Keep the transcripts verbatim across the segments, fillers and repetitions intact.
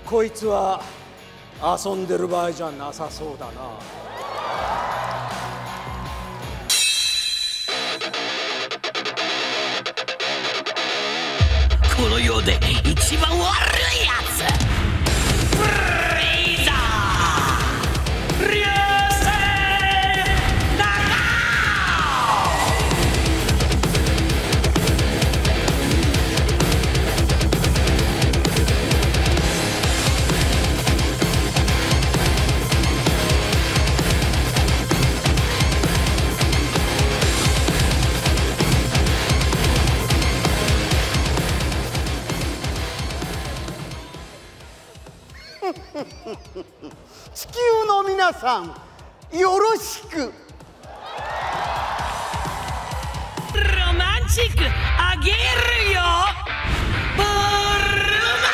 こいつは遊んでる場合じゃなさそうだな。 この世で一番悪いやつ、フリーザー流星ナガ地球の皆さん、よろしく。 ロマンチックあげるよ、ブルマ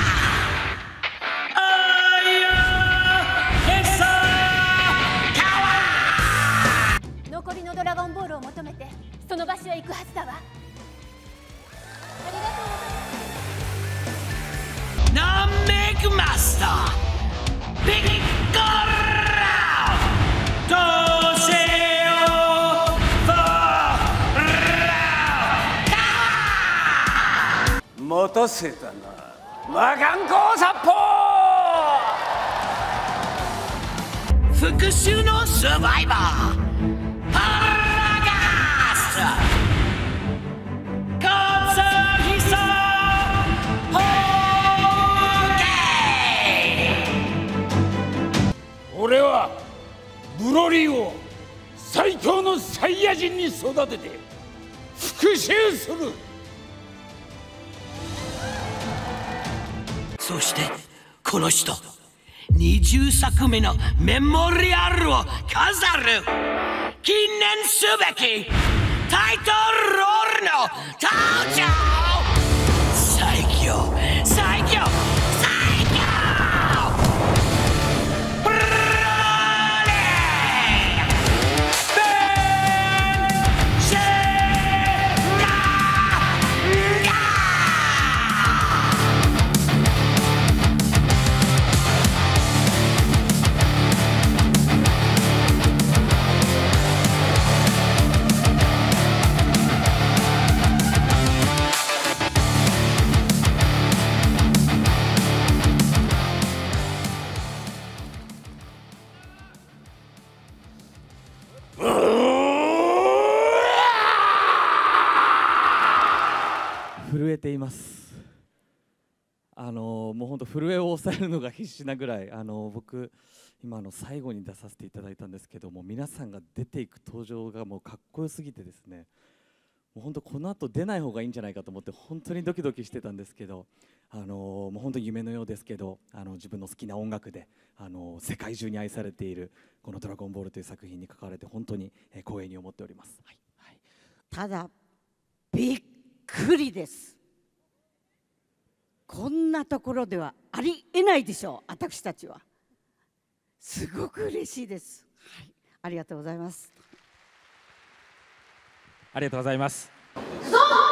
あやへさかわ。 残りのドラゴンボールを求めてその場所へ行くはずだわ。ありがとうございます。 ナメグマスタービッコラどうせよフォーラ待たせたな、魔眼光殺法。 復讐のサバイバーパラガスカツヒサホ俺はブロリーを最強のサイヤ人に育てて復讐する。 そしてこの人にじゅっさくめのメモリアルを飾る記念すべきタイトルロールの登場。最強最強最強ブロリーベンシェナガ震えています。あのもう本当震えを抑えるのが必死なぐらい、あの僕今あの最後に出させていただいたんですけども、皆さんが出ていく登場がもうかっこよすぎてですね、もう本当この後出ない方がいいんじゃないかと思って本当にドキドキしてたんですけど、あのもう本当に夢のようですけど、あの自分の好きな音楽であの世界中に愛されているこの「ドラゴンボール」という作品に関われて本当に光栄に思っております。はいはい、 ただびっくりです。こんなところではありえないでしょう。私たちはすごく嬉しいです。はい、ありがとうございます。 ありがとうございます。 そう